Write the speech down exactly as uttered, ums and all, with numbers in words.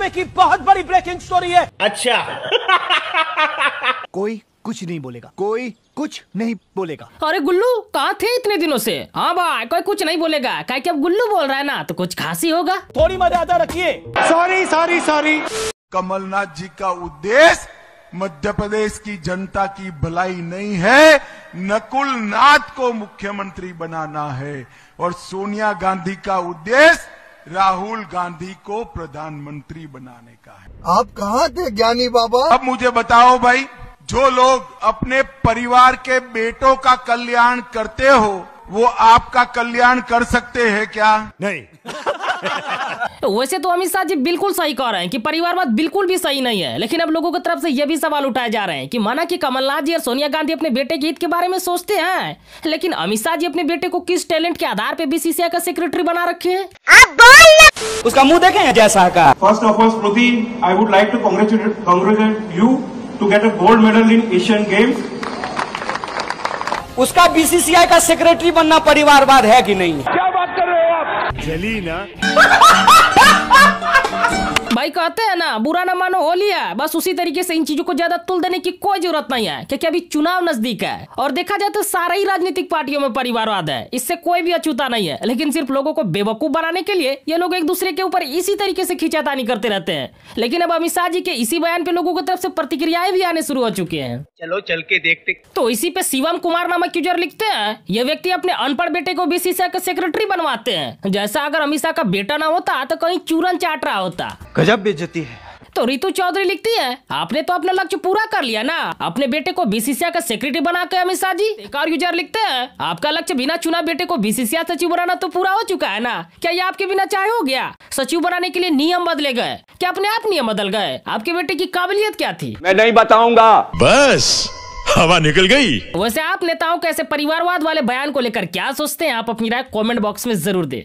हफ्ते की बहुत बड़ी ब्रेकिंग स्टोरी है। अच्छा। कोई कुछ नहीं बोलेगा, कोई कुछ नहीं बोलेगा। अरे गुल्लू कहाँ थे इतने दिनों से? हाँ भाई कोई कुछ नहीं बोलेगा, क्या कि अब गुल्लू बोल रहा है ना तो कुछ खास ही होगा। थोड़ी मर्यादा रखिए। Sorry sorry sorry. Kamal Nath ji का उद्देश्य मध्य प्रदेश की जनता की भलाई नहीं है, नकुल नाथ को मुख्यमंत्री बनाना है। और सोनिया गांधी का उद्देश्य राहुल गांधी को प्रधानमंत्री बनाने का है। आप कहाँ थे ज्ञानी बाबा? अब मुझे बताओ भाई, जो लोग अपने परिवार के बेटों का कल्याण करते हो वो आपका कल्याण कर सकते हैं क्या? नहीं। वैसे तो अमित शाह जी बिल्कुल सही कह रहे हैं कि परिवारवाद बिल्कुल भी सही नहीं है, लेकिन अब लोगों की तरफ से ये भी सवाल उठाए जा रहे हैं कि माना कि कमलनाथ जी और सोनिया गांधी अपने बेटे के हित के बारे में सोचते हैं, लेकिन अमित शाह जी अपने बेटे को किस टैलेंट के आधार पे बीसीसीआई का सेक्रेटरी बना रखे हैं? उसका मुंह देखें जैसा का। First of all Smriti, I would like to congratulate congratulate you to get a gold medal in Asian Games. उसका बीसीसीआई का सेक्रेटरी बनना परिवारवाद है कि नहीं? क्या बात कर रहे हो आप? जली ना। भाई कहते हैं ना बुरा ना मानो होली है, बस उसी तरीके से इन चीजों को ज्यादा तुल देने की कोई जरूरत नहीं है, क्योंकि अभी चुनाव नजदीक है और देखा जाए तो सारे ही राजनीतिक पार्टियों में परिवारवाद है, इससे कोई भी अछूता नहीं है। लेकिन सिर्फ लोगों को बेवकूफ बनाने के लिए ये लोग एक दूसरे के ऊपर इसी तरीके से खींचातानी करते रहते हैं। लेकिन अब अमित शाह जी के इसी बयान पे लोगों की तरफ से प्रतिक्रियाएं भी आने शुरू हो चुके हैं। चलो चल के देखते। तो इसी पे शिवम कुमार नामक यूजर लिखते हैं, ये व्यक्ति अपने अनपढ़ बेटे को बीसीसीआई का सेक्रेटरी बनवाते हैं, जैसा अगर अमित शाह का बेटा ना होता तो कहीं चूरन चाट रहा होता। गजब बेइज्जती है। तो रितु चौधरी लिखती है, आपने तो अपना लक्ष्य पूरा कर लिया ना, अपने बेटे को बीसीसीआई का सेक्रेटरी बना के। अमित शाह जी एक और यूजर लिखते हैं, आपका लक्ष्य बिना चुना बेटे को बीसीसीआई सचिव बनाना तो पूरा हो चुका है ना, क्या ये आपके बिना चाहे हो गया? सचिव बनाने के लिए नियम बदले गए, क्या अपने आप नियम बदल गए? आपके बेटे की काबिलियत क्या थी? मैं नहीं बताऊंगा। बस हवा निकल गई। वैसे आप नेताओं के ऐसे परिवारवाद वाले बयान को लेकर क्या सोचते हैं? आप अपनी राय कमेंट बॉक्स में जरूर दें।